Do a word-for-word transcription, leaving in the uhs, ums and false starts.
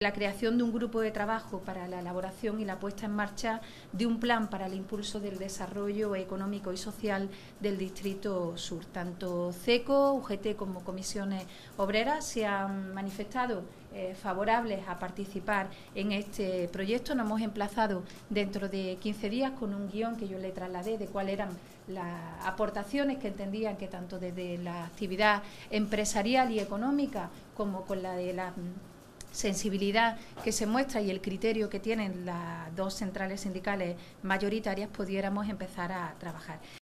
la creación de un grupo de trabajo para la elaboración y la puesta en marcha de un plan para el impulso del desarrollo económico y social del Distrito Sur. Tanto CECO, U G T como comisiones obreras se han manifestado eh, favorables a participar en este proyecto. Nos hemos emplazado dentro de quince días con un guión que yo le trasladé de cuáles eran las aportaciones que entendían que tanto desde la actividad empresarial y económica como con la de la sensibilidad que se muestra y el criterio que tienen las dos centrales sindicales mayoritarias pudiéramos empezar a trabajar.